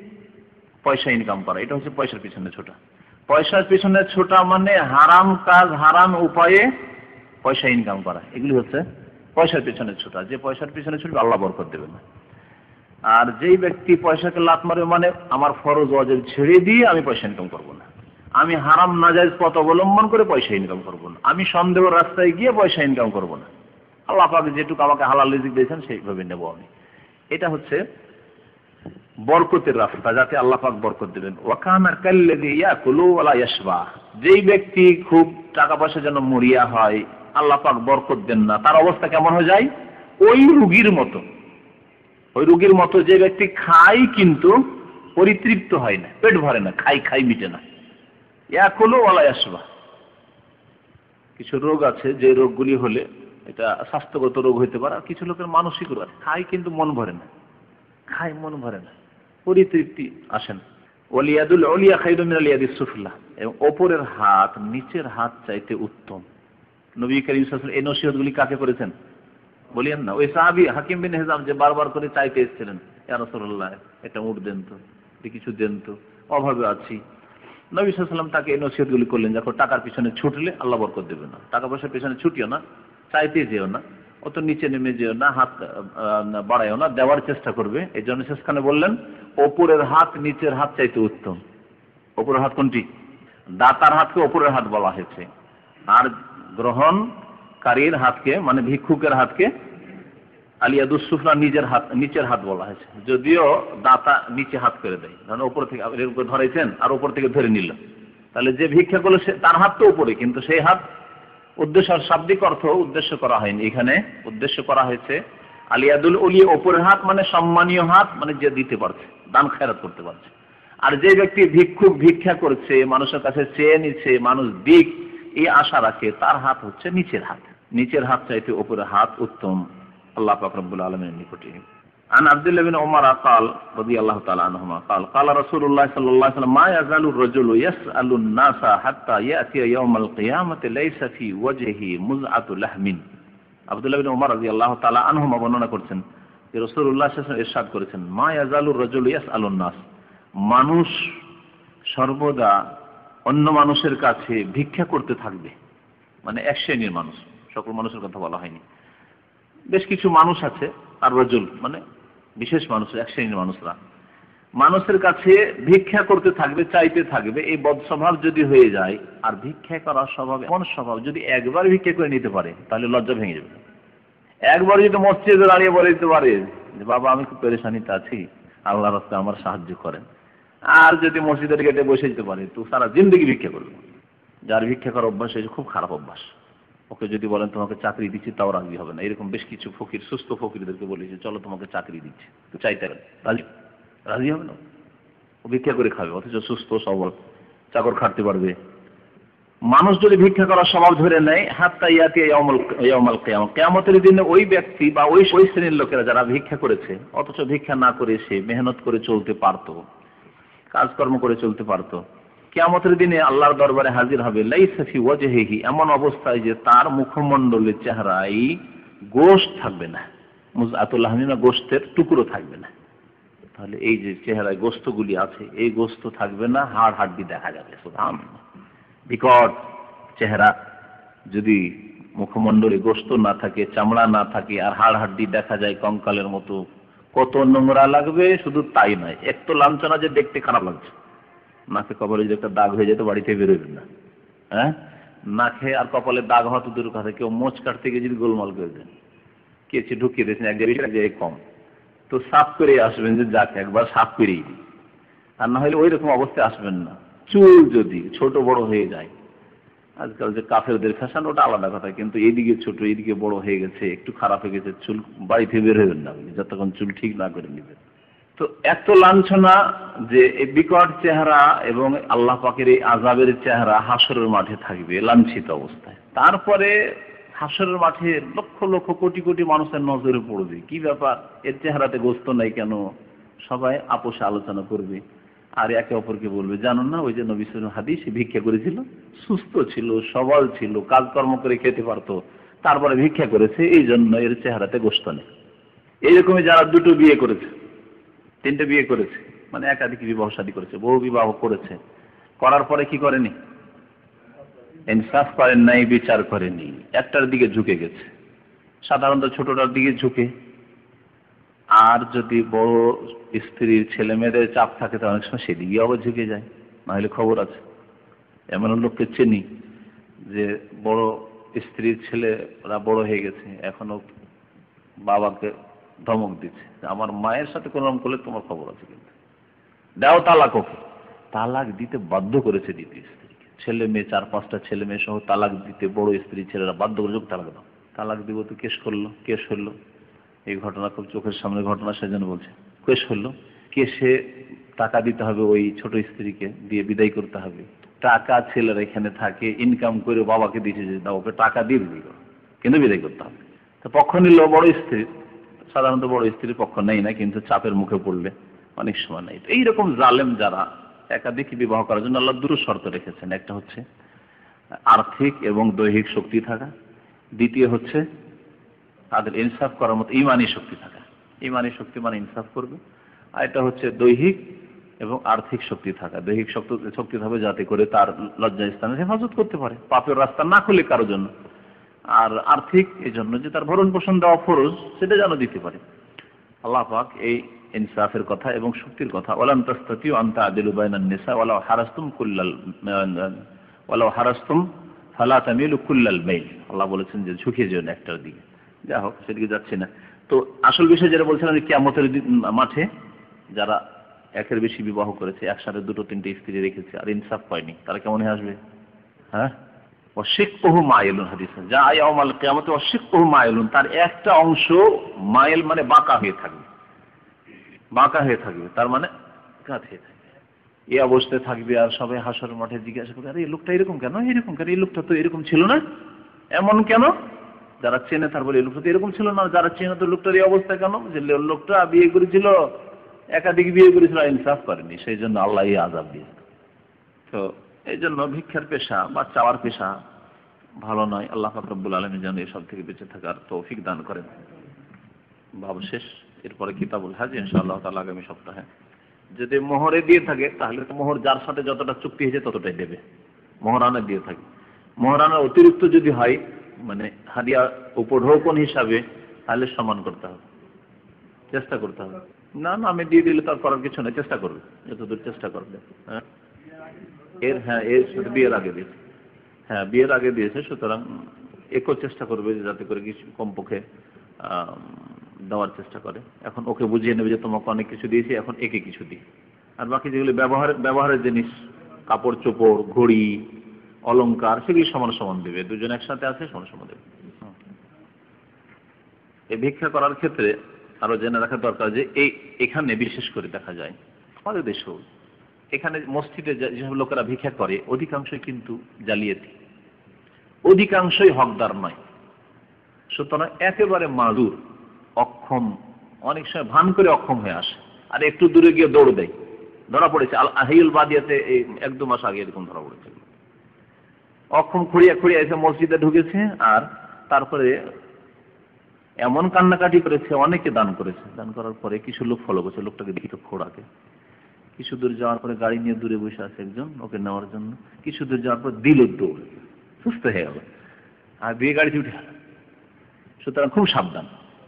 পয়সা ইনকাম করা, এটা হচ্ছে পয়সার পিছনে ছোটা। পয়সার পিছনে ছোটা মানে হারাম কাজ, হারাম উপায়ে পয়সা ইনকাম করা, এগুলি হচ্ছে পয়সার পিছনে ছোটা। যে পয়সার পিছনে ছুটবে আল্লাহ বরকত দেবে না। আর যেই ব্যক্তি পয়সাকে লাত মারবে মানে আমার ফরজ ওয়াজিব ছেড়ে দিয়ে আমি পয়সা ইনকাম করবো না, আমি হারাম নাজায়েজ পথ অবলম্বন করে পয়সা ইনকাম করবো না, আমি সন্দেহ রাস্তায় গিয়ে পয়সা ইনকাম করবো না, আল্লাহ পাক যেটুকু আমাকে হালাল রিজিক দিয়েছেন সেইভাবে নেবো আমি। এটা হচ্ছে বরকতের রাস্তা, যাতে আল্লাহ পাক বরকত দেবেন। ওয়াকানা কাল্লাযী ইয়াকুলু ওয়া লা ইয়াশবা, যেই ব্যক্তি খুব টাকা পয়সার জন্য মরিয়া হয়, আল্লাহ পাক বরকত দেন না, তার অবস্থা কেমন হয়ে যায়? ওই রোগীর মতো, ওই রোগীর মতো যে ব্যক্তি খায় কিন্তু পরিতৃপ্ত হয় না, পেট ভরে না, খাই খাই মিটে না। ইয়াকুলু ওয়া লা ইয়াশবা, কিছু রোগ আছে যে রোগগুলি হলে এটা স্বাস্থ্যগত রোগ হইতে পারে, আর কিছু লোকের মানসিক রোগ। খায় কিন্তু মন ভরে না, খায় মন ভরে না, পরিতৃপ্তি আসেন। ওয়ালিয়াদুল উলিয়া খায়রুম মিনাল ইয়াদিস সুফলা, এবং ওপরের হাত নিচের হাত চাইতে উত্তম। নবী করিম সাল্লাল্লাহু আলাইহি ওয়াসাল্লাম এই নসিহতগুলি কাকে করেছেন বলিয়েন না? ওই সাহাবী হাকিম বিন হিজাম যে বারবার করে চাইতে এসেছিলেন, ইয়া রাসূলুল্লাহ এটা উট দেন তো, কিছু দেন তো, অভাবে আছি। নবী সাল্লাল্লাহু আলাইহি ওয়াসাল্লাম তাকে এই নসিহতগুলি করলেন, দেখো টাকার পিছনে ছুটলে আল্লাহ বরকত দেবে না, টাকা পয়সার পিছনে ছুটিও না, চাইতে যেও না, অত নিচে নেমে যেও না, হাত বাড়ায়ও না, দেওয়ার চেষ্টা করবে। এই জন্য শেষখানে বললেন ওপরের হাত নিচের হাত চাইতে উত্তম। ওপরের হাত কোনটি? দাতার হাতকে ওপরের হাত বলা হয়েছে, আর গ্রহণকারীর হাতকে মানে ভিক্ষুকের হাতকে আলিয়াদুস সুফলা নিজের হাত নিচের হাত বলা হয়েছে। যদিও দাতা নিচে হাত করে দেয়, ধরেন ওপর থেকে ধরেছেন আর ওপর থেকে ধরে নিল, তাহলে যে ভিক্ষা করলো তার হাত তো উপরে, কিন্তু সেই হাত উদ্দেশ্য শাব্দিক অর্থ উদ্দেশ্য করা হয়নি, এখানে উদ্দেশ্য করা হয়েছে আলিয়াদুল উলিয়া, ওপরের হাত মানে সম্মানীয় হাত, মানে যে দিতে পারছে, দান খেরাত করতে পারছে। আর যে ব্যক্তি ভিক্ষুক ভিক্ষা করছে, মানুষের কাছে চেয়ে নিচ্ছে, মানুষ দিক এই আশা রাখে, তার হাত হচ্ছে নিচের হাত। নিচের হাত চাইতে উপরের হাত উত্তম আল্লাহ পাক রব্বুল আলামিনের নিকটে। আন আব্দুল্লাহ বিন উমর قال رضي الله تعالى عنهما قال قال رسول الله صلى الله عليه وسلم ما يزال الرجل يسأل الناس حتى يأتي يوم القيامة ليس في وجهه مزعة لحم। আব্দুল্লাহ বিন উমর রাদিয়াল্লাহু তাআলা আনহুমা বর্ণনা করছেন যে রাসূলুল্লাহ সাল্লাল্লাহু আলাইহি ওয়াসাল্লাম ইরশাদ করেছেন, মা ইয়াজালুর রাজুলু ইয়াসআলুন নাস, মানুষ সর্বদা অন্য মানুষের কাছে ভিক্ষা করতে থাকবে। মানে এক শ্রেণীর মানুষ, সকল মানুষের কথা বলা হয়নি, বেশ কিছু মানুষ আছে, আর রাজুল মানে বিশেষ মানুষ, এক শ্রেণীর মানুষরা মানুষের কাছে ভিক্ষা করতে থাকবে, চাইতে থাকবে। এই বদ স্বভাব যদি হয়ে যায়, আর ভিক্ষা করার স্বভাব এমন স্বভাব, যদি একবার ভিক্ষা করে নিতে পারে তাহলে লজ্জা ভেঙে যাবে। একবার যদি মসজিদে দাঁড়িয়ে বলে দিতে পারে যে বাবা আমি খুব পেরেশানিতে আছি, আল্লাহর রাস্তায় আমার সাহায্য করেন, আর যদি মসজিদের গেটে বসে যেতে পারে, তো সারা জিন্দগি ভিক্ষা করবে। যার ভিক্ষা করার অভ্যাস হয়েছে খুব খারাপ অভ্যাস, ওকে যদি বলেন তোমাকে চাকরি দিচ্ছি তাও রাজি হবে না। এরকম বেশ কিছু ফকির, সুস্থ ফকিরদেরকে বলেছে চলো তোমাকে চাকরি দিচ্ছি, তো চাইতে রাজি রাজি হবে না, ও ভিক্ষা করে খাবে, অথচ সুস্থ সবল চাকর খাটতে পারবে। মানুষ যদি ভিক্ষা করার স্বভাব ধরে নেয়, হাত্তা ইয়াতি ইয়াউমুল ইয়াউমুল কিয়ামah, কিয়ামতের দিনে ওই ব্যক্তি বা ওই ওই শ্রেণীর লোকেরা যারা ভিক্ষা করেছে, অথচ ভিক্ষা না করে সে মেহনত করে চলতে পারতো, কাজকর্ম করে চলতে পারতো, কিয়ামতের দিনে আল্লাহর দরবারে হাজির হবে লাইসা ফি ওয়াজহিহি, এমন অবস্থায় যে তার মুখমণ্ডলের চেহারায় গোশত থাকবে না, মুজআতুল লাহমি না গোশতের টুকরো থাকবে না। তাহলে এই যে চেহারায় গোশতগুলি আছে, এই গোশত থাকবে না, হাড় হাড্ডি দেখা যাবে। সুবহানাল্লাহ, বিকট চেহারা, যদি মুখমণ্ডলে গোশত না থাকে, চামড়া না থাকে, আর হাড় হাড্ডি দেখা যায় কঙ্কালের মতো, কত নোংরা লাগবে। শুধু তাই নয়, একটু লাঞ্ছনা যে দেখতে খারাপ লাগছে, নাকে কপালে যদি একটা দাগ হয়ে যেত বাড়িতে বেরোবেন না। হ্যাঁ, নাকে আর কপালে দাগ হওয়া তো দূর কথা, কেউ মোচ কাটতে গিয়ে যদি গোলমাল করে দেন, কেচি ঢুকিয়ে দিয়েছেন এক জায়গায় কম, তো সাফ করে আসবেন যে যাকে একবার সাফ করেই দিই, আর না হলে ওই রকম অবস্থায় আসবেন না। চুল যদি ছোট বড় হয়ে যায়, আজকাল যে কাফেরদের ফ্যাশন ওটা আলাদা কথা, কিন্তু এইদিকে ছোট এইদিকে বড় হয়ে গেছে, একটু খারাপ হয়ে গেছে, চুল বাড়ি থেকে বের হবেন না যতক্ষণ চুল ঠিক না করে নেবেন। তো এত লাঞ্ছনা যে এই বিকট চেহারা এবং আল্লাহ পাকের এই আযাবের চেহারা হাসরের মাঠে থাকবে লাঞ্ছিত অবস্থায়। তারপরে হাসরের মাঠে লক্ষ লক্ষ কোটি কোটি মানুষের নজরে পড়বে, কি ব্যাপার এর চেহারাতে গোস্ত নাই কেন, সবাই আপোষে আলোচনা করবে, আর একে অপরকে বলবে জানো না ওই যে নবী সাল্লাল্লাহু আলাইহি ওয়াসাল্লাম হাদিস ভিক্ষা করেছিল, সুস্থ ছিল, সবল ছিল, কাজকর্ম করে খেতে পারতো, তারপরে ভিক্ষা করেছে, এই জন্য এর চেহারাতে গোস্ত নেই। এইরকমই যারা দুটো বিয়ে করেছে, তিনটে বিয়ে করেছে, মানে একাধিক বিবাহ শাদী করেছে, বহু বিবাহ করেছে, করার পরে কি করেনি, ইনসাফ করেন নাই, বিচার করেনি, একটার দিকে ঝুঁকে গেছে, সাধারণত ছোটটার দিকে ঝুঁকে। আর যদি বড় স্ত্রীর ছেলে মেয়েদের চাপ থাকে তো অনেক সময় সেদিকে আবার ঝুঁকে যায়, না হলে খবর আছে। এমন লোককে চিনি যে বড় স্ত্রীর ছেলেরা বড় হয়ে গেছে, এখনো বাবাকে ধমক দিচ্ছে, আমার মায়ের সাথে কোনো রকম করলে তোমার খবর আছে, কিন্তু দাও তালাক, ওকে তালাক দিতে বাধ্য করেছে দ্বিতীয় স্ত্রীকে, ছেলে মেয়ে চার পাঁচটা ছেলে মেয়ে সহ তালাক দিতে বড় স্ত্রী ছেলেরা বাধ্য করে, তালাক দাও, তালাক দিব, তো কেস করলো, কেস হলো, এই ঘটনা খুব চোখের সামনে ঘটনা, সেজন্য বলছে কেস হলো, কেসে টাকা দিতে হবে, ওই ছোট স্ত্রীকে দিয়ে বিদায় করতে হবে, টাকা ছেলেরা এখানে থাকে ইনকাম করে বাবাকে দিয়েছে যে দাও, ওকে টাকা দিয়ে দিবি, কিন্তু বিদায় করতে হবে। তো পক্ষ নিল বড় স্ত্রী, সাধারণত বড় স্ত্রীর পক্ষ নেই না, কিন্তু চাপের মুখে পড়লে অনেক সময় নেই। এইরকম জালেম যারা একাধিক বিবাহ করার জন্য আল্লাহ দুটো শর্ত রেখেছেন। একটা হচ্ছে আর্থিক এবং দৈহিক শক্তি থাকা, দ্বিতীয় হচ্ছে তাদের ইনসাফ করার মতো ইমানি শক্তি থাকা। ইমানি শক্তি মানে ইনসাফ করবে, আর এটা হচ্ছে দৈহিক এবং আর্থিক শক্তি থাকা। দৈহিক শক্তি শক্তি থাকবে যাতে করে তার লজ্জা স্থানে হেফাজত করতে পারে, পাপের রাস্তা না খুলে কারোর জন্য। আর আর্থিক এই জন্য যে তার ভরণ পোষণ দেওয়া ফরজ, সেটা যেন দিতে পারে। আল্লাহ পাক এই ইনসাফের কথা এবং শক্তির কথা, ওয়ালান তাস্তাতিউ আন তা'দিলু বাইনান নিসা ওয়ালাউ হারাসতুম কুল্লাল ওয়ালাউ হারাসতুম ফালা তামিলু কুল্লাল মাইল। আল্লাহ বলেছেন যে ঝুঁকে যেও না একটার দিকে। যা হোক, সেদিকে যাচ্ছে না। তো আসল বিষয় যেটা বলছিলাম যে কিয়ামতের মাঠে যারা একের বেশি বিবাহ করেছে, একসাথে দুটো তিনটে স্ত্রী রেখেছে আর ইনসাফ পায়নি, তারা কেমন হয়ে আসবে? হ্যাঁ, ওয়াশিক্কুহু মাইলুন, হাদিস যা ইয়াউমাল কিয়ামতে ওয়াশিক্কুহু মাইলুন, তার একটা অংশ মাইল মানে বাঁকা হয়ে থাকবে, বাঁকা হয়ে থাকবে, তার মানে কাত হয়ে থাকবে। এই অবস্থায় থাকবে আর সবাই হাসরের মাঠে জিজ্ঞাসা করবে, আরে এই লোকটা এরকম কেন, এরকম কেন, এই লোকটা তো এরকম ছিল না, এমন কেন? যারা চেনে তার বলে এই লোকটা তো এরকম ছিল না, যারা চেনে তো লোকটার এই অবস্থা কেন, যে লোকটা বিয়ে করেছিল, একাধিক বিয়ে করেছিল, ইনসাফ করেনি, সেই জন্য আল্লাহ এই আযাব দিয়েছে। তো এই জন্য ভিক্ষার পেশা বা চাওয়ার পেশা ভালো নয়। আল্লাহ পাক রব্বুল আলামিন যেন এসব থেকে বেঁচে থাকার তৌফিক দান করেন। ভাব শেষ, এরপরে কিতাবুল হজ ইনশাআল্লাহ তাআলা আগামী সপ্তাহে। যদি মোহরে দিয়ে থাকে তাহলে তো মোহর যার সাথে যতটা চুক্তি হয়েছে ততটাই দেবে, মোহরানা দিয়ে থাকে। মোহরানার অতিরিক্ত যদি হয়, মানে হাদিয়া উপঢৌকন হিসাবে, তাহলে সম্মান করতে হবে, চেষ্টা করতে হবে। না না আমি দিয়ে দিলে তার করার কিছু নেই, চেষ্টা করবে, যতদূর চেষ্টা করবে। হ্যাঁ এর হ্যাঁ এর সাথে বিয়ের আগে দিয়েছে, হ্যাঁ বিয়ের আগে দিয়েছে, সুতরাং একও চেষ্টা করবে যাতে করে কিছু কমপক্ষে দেওয়ার চেষ্টা করে। এখন ওকে বুঝিয়ে নেবে যে তোমাকে অনেক কিছু দিয়েছি, এখন একে কিছু দিই। আর বাকি যেগুলো ব্যবহার ব্যবহারের জিনিস, কাপড় চোপড়, ঘড়ি, অলংকার, সেগুলি সমান সমান দেবে, দুজন একসাথে আছে সমান সমান দেবে। এই ভিক্ষা করার ক্ষেত্রে আরো জেনে রাখা দরকার যে এই এখানে বিশেষ করে দেখা যায় আমাদের দেশেও, এখানে মসজিদে যেসব লোকেরা ভিক্ষা করে অধিকাংশই কিন্তু জালিয়াতি, অধিকাংশই হকদার নয়। সুতরাং একেবারে মাজুর, অক্ষম, অনেক সময় ভান করে অক্ষম হয়ে আসে, আর একটু দূরে গিয়ে দৌড় দেয়। ধরা পড়েছে আল আহিউল বাদিয়াতে এই এক দু মাস আগে এরকম ধরা পড়েছে। অক্ষম খুঁড়িয়া খুঁড়িয়া এসে মসজিদে ঢুকেছে, আর তারপরে এমন কান্নাকাটি করেছে, অনেকে দান করেছে। দান করার পরে কিছু লোক ফলো করছে, লোকটাকে দেখি তো খোড়াকে। কিছু দূর যাওয়ার পরে গাড়ি নিয়ে দূরে বসে আছে একজন, ওকে নেওয়ার জন্য। কিছু দূর যাওয়ার পর দিল দৌড়, সুস্থ হয়ে গেল, আর বিয়ে গাড়িতে উঠে গেল। সুতরাং খুব সাবধান,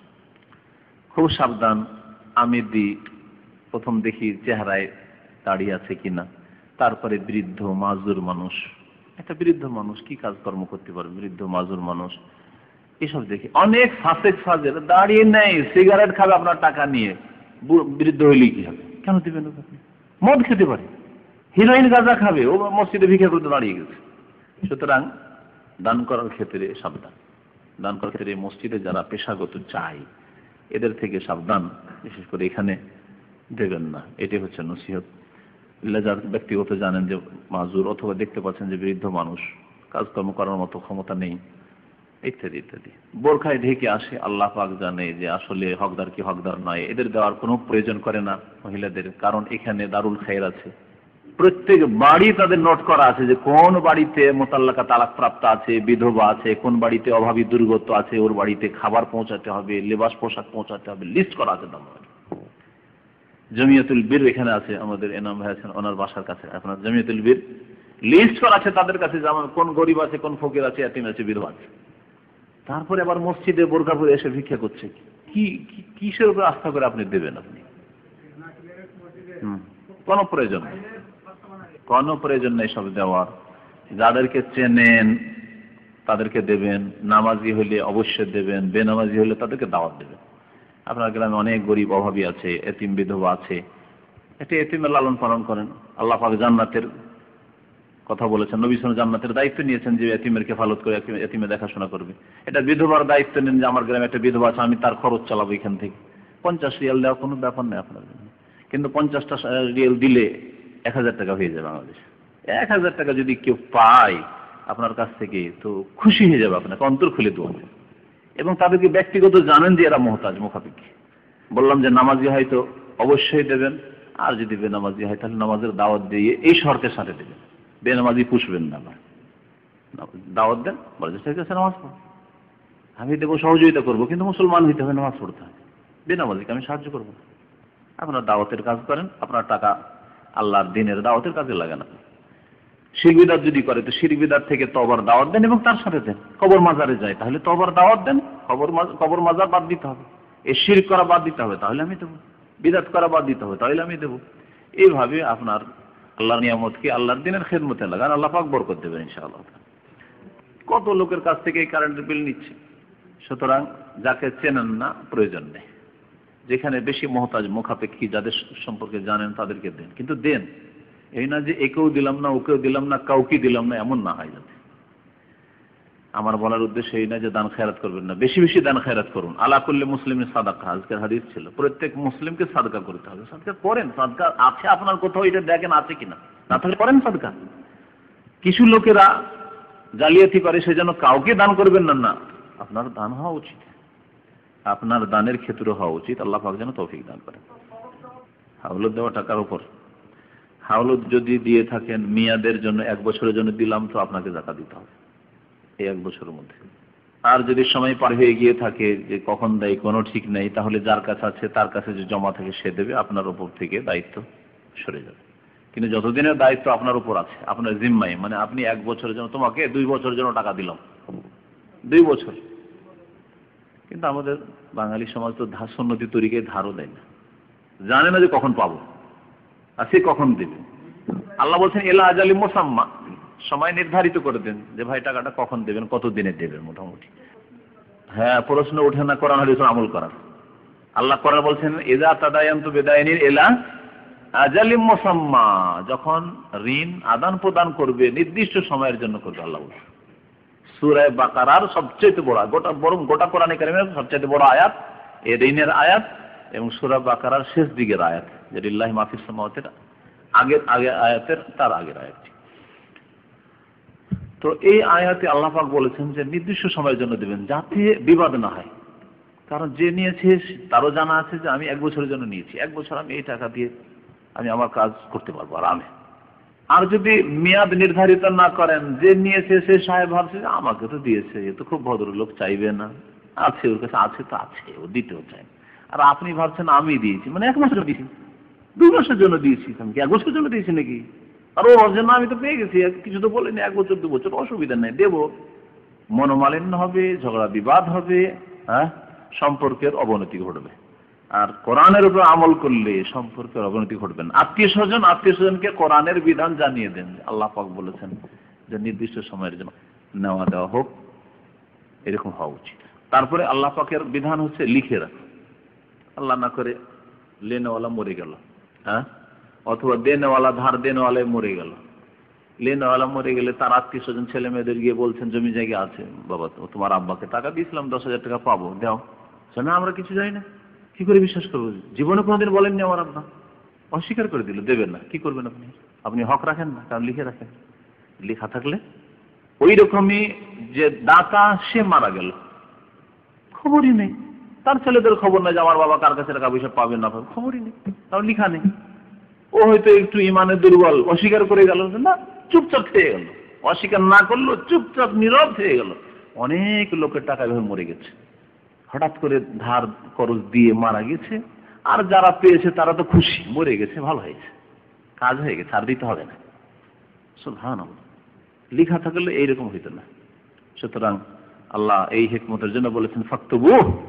খুব সাবধান। আমি দি প্রথম দেখি চেহারায় দাঁড়িয়ে আছে কিনা, তারপরে বৃদ্ধ মাজুর মানুষ, একটা বৃদ্ধ মানুষ কি কাজকর্ম করতে পারবে, বৃদ্ধ মাজুর মানুষ, এসব দেখি। অনেক ফাসেক ফাজের দাঁড়িয়ে নেই, সিগারেট খাবে আপনার টাকা নিয়ে, বৃদ্ধ হইলে কি হবে, কেন দিবেন? মদ খেতে পারে, হিরোইন গাঁজা খাবে, ও মসজিদে ভিক্ষা করতে দাঁড়িয়ে গেছে। সুতরাং দান করার ক্ষেত্রে সাবধান, দান করার ক্ষেত্রে মসজিদে যারা পেশাগত চাই এদের থেকে সাবধান, বিশেষ করে এখানে দেবেন না, এটাই হচ্ছে নসিহত। যার ব্যক্তিগত জানেন যে মাজুর, অথবা দেখতে পাচ্ছেন যে বৃদ্ধ মানুষ, কাজকর্ম করার মতো ক্ষমতা নেই, ইত্যাদি ইত্যাদি। বোরখায় ঢেকে আসে, আল্লাহ পাক জানে যে আসলে হকদার কি হকদার নয়। এদের দেওয়ার কোনো প্রয়োজন করে না মহিলাদের, কারণ এখানে দারুল খায়ের আছে। প্রত্যেক বাড়ি তাদের নোট করা আছে যে কোন বাড়িতে মোতাল্লাকা তালাক প্রাপ্ত আছে, বিধবা আছে, কোন বাড়িতে অভাবী দুর্গত আছে, ওর বাড়িতে খাবার পৌঁছাতে হবে, লেবাস পোশাক পৌঁছাতে হবে, লিস্ট করা আছে। জমিয়তুল বীর এখানে আছে, আমাদের এনাম ভাই আছেন, ওনার বাসার কাছে আপনার জমিয়তুল বীর লিস্ট করা আছে তাদের কাছে, যেমন কোন গরিব আছে, কোন ফকির আছে, এতিম আছে, বিধবা আছে। তারপরে আবার মসজিদে বোরকা পরে এসে ভিক্ষা করছে। কি কিসের উপর আস্থা করে আপনি দেবেন? আপনি কোন প্রয়োজন নেই, কোন প্রয়োজন নেই সব দেওয়ার। যাদেরকে চেনেন তাদেরকে দেবেন, নামাজি হলে অবশ্যই দেবেন, বেনামাজি হলে তাদেরকে দাওয়াত দেবেন। আপনার গ্রামে অনেক গরিব অভাবী আছে, এতিম বিধবা আছে, এটা এতিমের লালন পালন করেন। আল্লাহ পাক জান্নাতের কথা বলেছেন, নবী সাল্লাল্লাহু আলাইহি ওয়াসাল্লাম জান্নাতের দায়িত্ব নিয়েছেন যে এতিমের কেফালত করে এতিমের দেখাশোনা করবে। এটা বিধবার দায়িত্ব নেন যে আমার গ্রামে একটা বিধবা আছে, আমি তার খরচ চালাবো এখান থেকে। পঞ্চাশ রিয়াল দেওয়া কোনো ব্যাপার নেই আপনার জন্য, কিন্তু পঞ্চাশটা রিয়াল দিলে এক হাজার টাকা হয়ে যাবে বাংলাদেশ। এক হাজার টাকা যদি কেউ পায় আপনার কাছ থেকে, তো খুশি হয়ে যাবে, আপনাকে অন্তর খুলে দেওয়া। এবং তাদেরকে ব্যক্তিগত জানেন যে এরা মুহতাজ মুখাপেক্ষী। বললাম যে নামাজি হয়তো অবশ্যই দেবেন, আর যদি বেনামাজি হয় তাহলে নামাজের দাওয়াত দিয়ে এই শর্তের সাথে দেবেন, বেনামাজি পুষবেন না। দাওয়াত দেন, বলে ঠিক আছে নামাজ পড়ো, আমি দেবো, সহযোগিতা করবো, কিন্তু মুসলমান হইতে হবে, নামাজ পড়তে হবে, বেনামাজিকে আমি সাহায্য করবো না। আপনার দাওয়াতের কাজ করেন, আপনার টাকা আল্লাহর দিনের দাওয়াতের কাজে লাগান। আপনি শিরক বিদআত যদি করে তো শিরক বিদআত থেকে তওবার দাওয়াত দেন এবং তার সাথে দেন। কবর মাজারে যায় তাহলে তওবার দাওয়াত দেন, কবর কবর মাজার বাদ দিতে হবে, এই শিরক করা বাদ দিতে হবে, তাহলে আমি দেবো। বিদআত করা বাদ দিতে হবে, তাহলে আমি দেবো। এইভাবে আপনার আল্লাহর নিয়ামতকে আল্লাহর দিনের খেদমতে লাগান, আল্লাহ পাক বরকত দেবেন ইনশাআল্লাহ। কত লোকের কাছ থেকে এই কারেন্টের বিল নিচ্ছে। সুতরাং যাকে চেনেন না প্রয়োজন নেই, যেখানে বেশি মহতাজ মুখাপেক্ষী যাদের সম্পর্কে জানেন তাদেরকে দেন, কিন্তু দেন। এই না যে একেও দিলাম না, ওকেও দিলাম না, কাউকে দিলাম না, এমন না হয় যাতে। আমার বলার উদ্দেশ্য এই না যে দান খেরাত করবেন না, বেশি বেশি দান খেরাত করুন। আলা কুল্লি মুসলিমের সাদাকা, আজকের হাদিস ছিল প্রত্যেক মুসলিমকে সাদকা করতে হবে। সাদকা করেন, সাদকা আছে আপনার কোথাও, এটা দেখেন আছে কিনা, না থাকলে করেন সাদকা। কিছু লোকেরা জালিয়াতি করে সেজন্য কাউকে দান করবেন না, না, আপনার দান হওয়া উচিত, আপনার দানের ক্ষেত্রে হওয়া উচিত। আল্লাহ পাক যেন তৌফিক দান করেন। হাওলাত দেওয়া টাকার উপর হাওলাত যদি দিয়ে থাকেন মিয়াদের জন্য, এক বছরের জন্য দিলাম, তো আপনাকে যাকাত দিতে হবে এই এক বছরের মধ্যে। আর যদি সময় পার হয়ে গিয়ে থাকে যে কখন দেয় কোনো ঠিক নেই, তাহলে যার কাছে আছে তার কাছে যে জমা থাকে সে দেবে, আপনার উপর থেকে দায়িত্ব সরে যাবে। কিন্তু যতদিনের দায়িত্ব আপনার উপর আছে, আপনার জিম্মায়, মানে আপনি এক বছরের জন্য, তোমাকে দুই বছরের জন্য টাকা দিলাম, দুই বছর। কিন্তু আমাদের বাঙালি সমাজ তো ধার সন্ন্যতি তরিকে ধারও দেয় না, জানে না যে কখন পাবো আর সে কখন দেবে। আল্লাহ বলছেন এলা আজালি মুসাম্মা, সময় নির্ধারিত করে দেন যে ভাই টাকাটা কখন দেবেন, কত দিনে দেবেন মোটামুটি। হ্যাঁ, প্রশ্ন ওঠে না কোরআন হাদিসে আমল করার। আল্লাহ কোরআন বলছেন ইযা তাদায়ানতু বিদাইনিন ইলা আজালিম মুসাম্মা, যখন ঋণ আদান প্রদান করবে নির্দিষ্ট সময়ের জন্য করবে। আল্লাহ বলছেন সূরা বাকারার সবচেয়ে বড়, গোটা বরং গোটা কোরআনে কারীমের সবচেয়ে বড় আয়াত এই ঋণের আয়াত, এবং সূরা বাকারার শেষ দিকের আয়াত, যে লিল্লাহি মা ফিস সামাওয়াতির আগের আগে আয়াতের তার আগের আয়াত। তো এই আয়াতে আল্লাহ পাক বলেছেন যে নির্দিষ্ট সময়ের জন্য দেবেন, যাতে বিবাদ না হয়। কারণ যে নিয়েছে তারও জানা আছে যে আমি এক বছরের জন্য নিয়েছি, এক বছর আমি এই টাকা দিয়ে আমি আমার কাজ করতে পারবো আরামে। আর যদি মেয়াদ নির্ধারিত না করেন, যে নিয়েছে সে সাহেব ভাবছে যে আমাকে তো দিয়েছে, এ তো খুব ভদ্রলোক, চাইবে না, আছে ওর কাছে আছে তো আছে, ও দিতেও চায়। আর আপনি ভাবছেন আমি দিয়েছি, মানে এক মাসের দিয়েছি, দুই মাসের জন্য দিয়েছি, আমি কি এক বছরের জন্য দিয়েছি নাকি? আর ও ভাবছে না আমি তো পেয়ে গেছি, কিছু তো বলেনি, এক বছর দু বছর অসুবিধা নেই, দেবো। মনোমালিন্য হবে, ঝগড়া বিবাদ হবে, হ্যাঁ, সম্পর্কের অবনতি ঘটবে। আর কোরআনের উপর আমল করলে সম্পর্কের অবনতি ঘটবে না। আত্মীয় স্বজন আত্মীয় স্বজনকে কোরআনের বিধান জানিয়ে দেন। আল্লাহ পাক বলেছেন যে নির্দিষ্ট সময়ের জন্য নেওয়া দেওয়া হোক, এরকম হওয়া উচিত। তারপরে আল্লাহ পাকের বিধান হচ্ছে লিখে রাখা। আল্লাহ না করে লেনেওয়ালা মরে গেল, হ্যাঁ, অথবা দেনেওয়ালা ধার দেনেওয়ালায় মরে গেল। লেনেওয়ালা মরে গেলে তার আত্মীয় স্বজন ছেলে মেয়েদের গিয়ে বলছেন জমি জায়গা আছে, বাবা তোমার আব্বাকে টাকা দিয়েছিলাম, দশ হাজার টাকা পাবো, দাও। না আমরা কিছু জানি না, কি করে বিশ্বাস করবো? জীবনে কোনোদিন বলেননি আমার আব্বা, অস্বীকার করে দিল, দেবেন না। কি করবেন আপনি? আপনি হক রাখেন না, কারণ লিখে রাখেন। লেখা থাকলে ওই রকমই যে দাতা সে মারা গেল, খবরই নেই, তার ছেলেদের খবর নাই যে আমার বাবা কার কাছে টাকা পয়সা পাবে না পাবে, খবরই নেই, তার লিখা নেই। ও হয়তো একটু ইমানের দুর্বল, অস্বীকার করে গেল, না চুপচাপ থেকে গেল, অস্বীকার না করলো, চুপচাপ নীরব থেকে গেল। অনেক লোকের টাকা ভেবে মরে গেছে, হঠাৎ করে ধার খরচ দিয়ে মারা গেছে। আর যারা পেয়েছে তারা তো খুশি, মরে গেছে, ভালো হয়েছে, কাজ হয়ে গেছে, আর দিতে হবে না। সুবহানাল্লাহ, লিখা থাকলে এইরকম হইতো না। সুতরাং আল্লাহ এই হিকমতের জন্য বলেছেন ফাকতুবু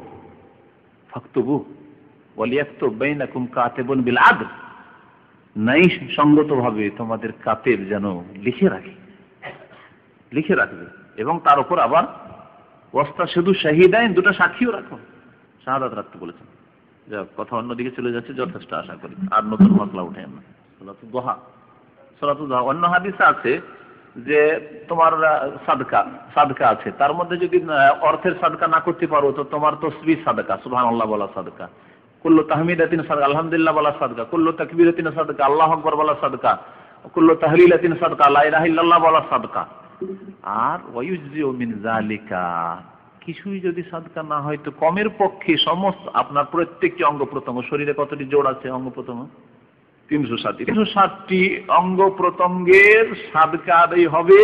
ফাকতুবু ওয়ালিয়াকতুব বাইনাকুম কাতিবুন বিল আদল, নাই সঙ্গতভাবে তোমাদের কাতেব যেন লিখে রাখে, লিখে রাখবে, এবং তার উপর আবার ওয়াস্তা শুধু শাহিদাইন, দুটো সাক্ষীও রাখো, শাহাদাত রাখতে বলেছেন। যা কথা অন্যদিকে চলে যাচ্ছে, যথেষ্ট আশা করি আর নতুন মশলা উঠে না। সালাতুদ দুহা, সালাতুদ দুহা অন্য হাদিসে আছে যে তোমার সাদকা সাদকা আছে, তার মধ্যে যদি অর্থের সাদকা না করতে পারো তো তোমার তসবিহ সাদকা, সুবহানাল্লাহ বলা সাদকা, কুল্লু তাহমিদাতিন সাদকা, আলহামদুলিল্লাহ বলা সাদকা, কুল্লু তাকবীরাতিন সাদকা, আল্লাহু আকবার বলা সাদকা, কুল্লু তাহলিলাতিন সাদকা, লা ইলাহা ইল্লাল্লাহ বলা সাদকা। আর ওয়ায়ুজিউ মিন যালিকা, কিছুই যদি সাদকা না হয় তো কমের পক্ষে সমস্ত আপনার প্রত্যেকটি অঙ্গ প্রত্যঙ্গ, শরীরে কতটি জোড় আছে অঙ্গ প্রত্যঙ্গ? তিনশো ষাটটি তিনশো ষাটটি অঙ্গ প্রত্যঙ্গের সাদকা আদায় হবে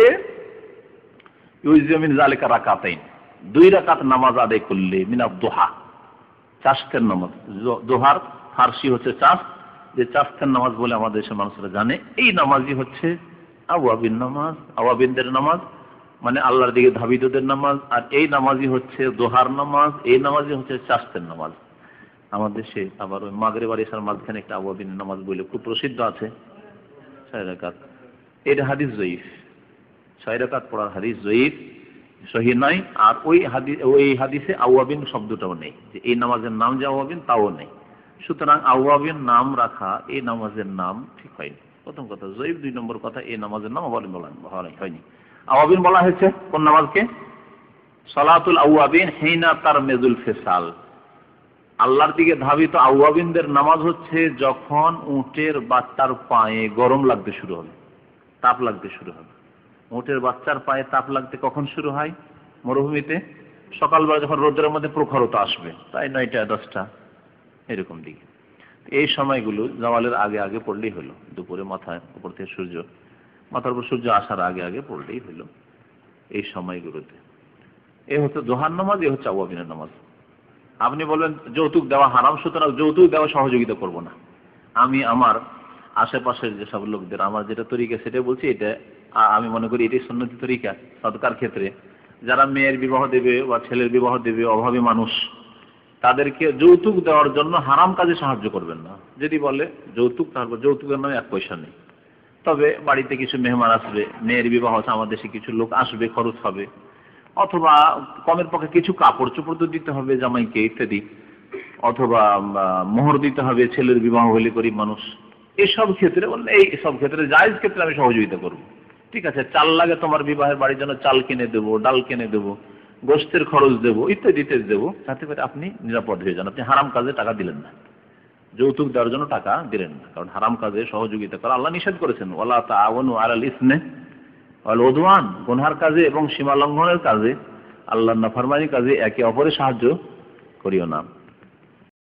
ইউজমিন জালিকা রাকাতাইন, দুই রাকাত নামাজ আদায় করলে, মিনাত দোহা, চাষতের নামাজ। দোহার ফার্সি হচ্ছে চাষ, যে চাষতের নামাজ বলে আমাদের দেশের মানুষরা জানে। এই নামাজই হচ্ছে আওয়াবিন নামাজ, আওয়াবিনদের নামাজ মানে আল্লাহর দিকে ধাবিতদের নামাজ। আর এই নামাজই হচ্ছে দোহার নামাজ, এই নামাজই হচ্ছে চাষতের নামাজ। আমাদের দেশে আবার ওই মাগরিব আর ইশার মাঝখানে একটা আওয়াবিন নামাজ বলে খুব প্রসিদ্ধ আছে, ছয় রাকাত। এটা হাদিস জয়ীফ, ছয় রাকাত পড়ার হাদিস জয়ীফ, সহিহ নাই। আর ওই হাদিস ওই হাদিসে আওয়াবিন শব্দটাও নেই, যে এই নামাজের নাম যে আওয়াবিন তাও নেই। সুতরাং আওয়াবিন নাম রাখা এই নামাজের নাম ঠিক হয়নি, প্রথম কথা জয়ীফ। দুই নম্বর কথা, এই নামাজের নাম আওয়াবিন বলা হয়নি। আওয়াবিন বলা হয়েছে কোন নামাজকে? সালাতুল আওয়াবিন হিনা তারমিজুল ফিসাল, আল্লাহর দিকে ধাবিত আওয়াবিনদের নামাজ হচ্ছে যখন উটের বাচ্চার পায়ে গরম লাগতে শুরু হবে, তাপ লাগতে শুরু হবে। উটের বাচ্চার পায়ে তাপ লাগতে কখন শুরু হয়? মরুভূমিতে সকালবেলা যখন রোদের মধ্যে প্রখরতা আসবে, তাই নয়টা দশটা এরকম দিকে। এই সময়গুলো জাওয়ালের আগে আগে পড়লেই হলো, দুপুরে মাথায় উপর থেকে সূর্য মাথার উপর সূর্য আসার আগে আগে পড়লেই হলো এই সময়গুলোতে। এ হচ্ছে দোহার নামাজ, এ হচ্ছে আওয়াবিনের নামাজ। আপনি বলবেন যৌতুক দেওয়া হারাম, সুতরাং যৌতুক দেওয়া সহযোগিতা করব না। আমি আমার আশেপাশের যেসব লোকদের আমার যেটা তরিকা সেটা বলছি, এটা আমি মনে করি এটাই সুন্নতি তরিকা সদকার ক্ষেত্রে। যারা মেয়ের বিবাহ দেবে বা ছেলের বিবাহ দেবে, অভাবী মানুষ, তাদেরকে যৌতুক দেওয়ার জন্য হারাম কাজে সাহায্য করবেন না। যদি বলে যৌতুক, তারপর যৌতুকের নামে এক পয়সা নেই, তবে বাড়িতে কিছু মেহমান আসবে, মেয়ের বিবাহ আছে, আমার দেশে কিছু লোক আসবে, খরচ হবে, অথবা কমের পক্ষে কিছু কাপড় চোপড় তো দিতে হবে জামাইকে ইত্যাদি, অথবা মোহর দিতে হবে ছেলের বিবাহ হলে গরিব মানুষ, এসব ক্ষেত্রে বললে এই সব ক্ষেত্রে জায়েজ ক্ষেত্রে আমি সহযোগিতা করব। ঠিক আছে, চাল লাগে তোমার বিবাহের বাড়ির জন্য, চাল কিনে দেবো, ডাল কিনে দেবো, গোস্তের খরচ দেবো, ইত্যাদি ইত্যাদি দেবো, যাতে করে আপনি নিরাপদ হয়ে যান। আপনি হারাম কাজে টাকা দিলেন না, যৌতুক দেওয়ার জন্য টাকা দিলেন না, কারণ হারাম কাজে সহযোগিতা করা আল্লাহ নিষেধ করেছেন। ওয়ালা তাআওয়ানু আলাল ইসমি ওয়াল উদওয়ান, গুনহার কাজে এবং সীমা লঙ্ঘনের কাজে, আল্লাহর নাফরমানির কাজে একে অপরের সাহায্য করিও না।